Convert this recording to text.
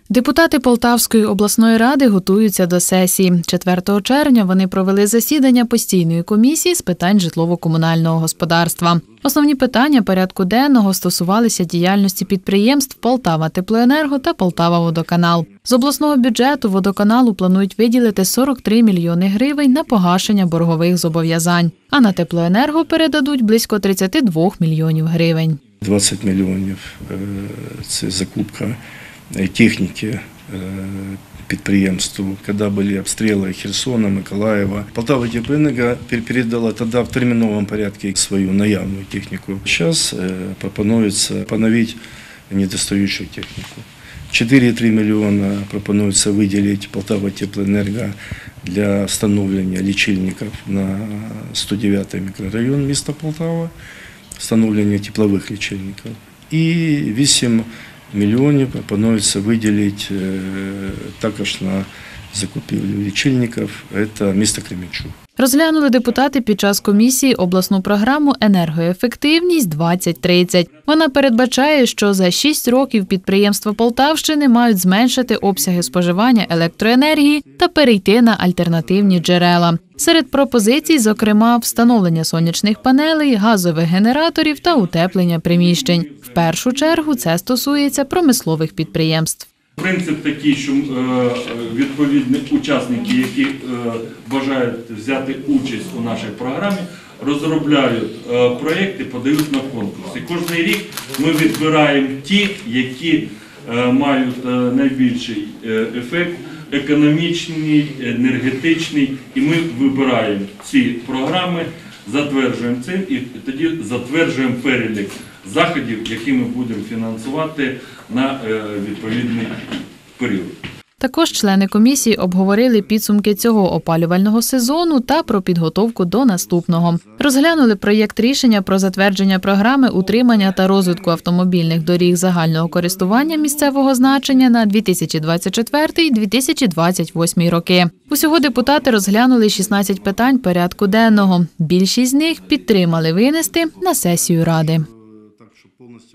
Депутати Полтавської обласної ради готуються до сесії. 4 червня вони провели засідання постійної комісії з питань житлово-комунального господарства. Основні питання порядку денного стосувалися діяльності підприємств «Полтава-Теплоенерго» та «Полтава-Водоканал». З обласного бюджету водоканалу планують виділити 43 мільйони гривень на погашення боргових зобов'язань, а на теплоенерго передадуть близько 32 мільйонів гривень. 20 мільйонів – це закупка техніки підприємству. Коли були обстріли Херсона, Миколаєва, Полтава-Теплоенерго передала тоді в терміновому порядку свою наявну техніку. Зараз пропонується поновити недостаючу техніку. 4,3 мільйона пропонується виділити Полтава-Теплоенерго для встановлення лічильників на 109-й мікрорайон міста Полтава, встановлення теплових лічильників. І 8 мільйонів пропонується виділити також на закупівлю лічильників, це місто Кременчуг. Розглянули депутати під час комісії обласну програму «Енергоефективність-2030». Вона передбачає, що за 6 років підприємства Полтавщини мають зменшити обсяги споживання електроенергії та перейти на альтернативні джерела. Серед пропозицій, зокрема, встановлення сонячних панелей, газових генераторів та утеплення приміщень. В першу чергу це стосується промислових підприємств. Принцип такий, що відповідні учасники, які бажають взяти участь у нашій програмі, розробляють проєкти, подають на конкурс. І кожен рік ми відбираємо ті, які мають найбільший ефект економічний, енергетичний, і ми вибираємо ці програми, затверджуємо це і тоді затверджуємо перелік заходів, які ми будемо фінансувати на відповідний період. Також члени комісії обговорили підсумки цього опалювального сезону та про підготовку до наступного. Розглянули проєкт рішення про затвердження програми утримання та розвитку автомобільних доріг загального користування місцевого значення на 2024-2028 роки. Усього депутати розглянули 16 питань порядку денного. Більшість з них підтримали винести на сесію Ради.